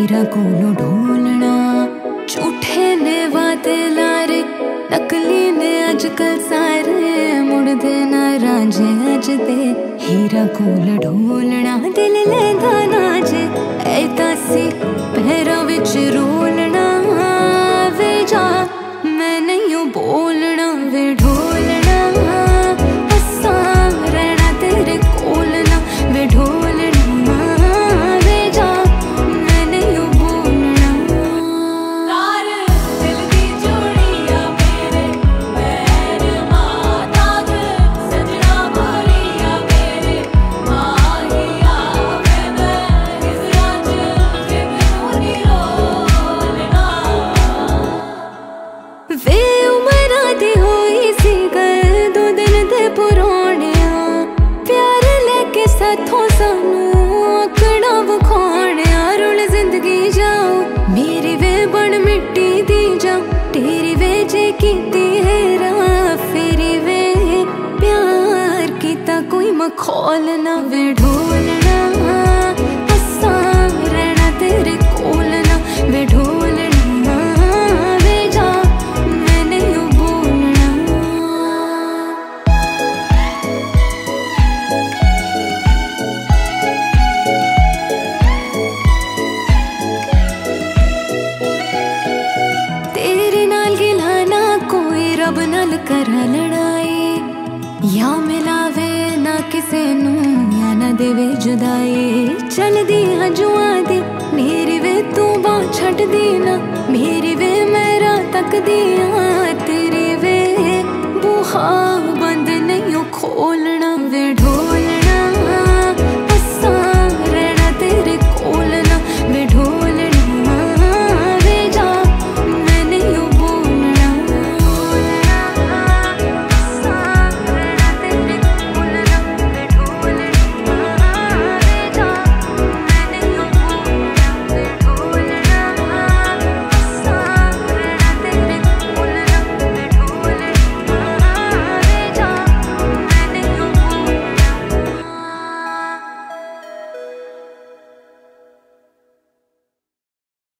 हीरा कोलो ढोलना। झूठे ने वादे लारे, नकली ने अजकल सारे, मुड़दे ना रांझे अज दे। हीरा कोल ढोलना, दिल लेंदा नाजे, ऐ दासी पैरां विच रोलना। वे जा मैं नहीं बोलना, वे ढोलना हस्सां रहना तेरे कोल ना। वे ढोलना वे जा मैं नहीं बोलना। तार दिल दी जोड़िया मेरे पैर माता द सजना भरिया मेरे माहिया मैं इस राज जिंदगी रोलना। वे उमरा दी होई सी गल, 2 दिन दे पुराने प्यार लेके साथों सानू आकड़ा वखाने। रुल जिंदगी जाओ मेरी वे बन मिट्टी दी जाओ, तेरी वे जे कीती हेरा फेरी वे प्यार कीता कोई मखौल ना। वे ढोलना हस्सां रहना तेरे कोल ना। वे ढोलना वे जा मैं नहीं बोलना। तेरे नाल गिलाना कोई रब नाल करा लड़ाई, या मिलावे ना किसे नू या ना देवे जुदाई। चलदी हजुआ दी मेरी वे तू बांह छड्ड दी ना, मेरी वे मेरा तक दिया तेरी वे बुहा बंद नहीं खोलना। वे ढो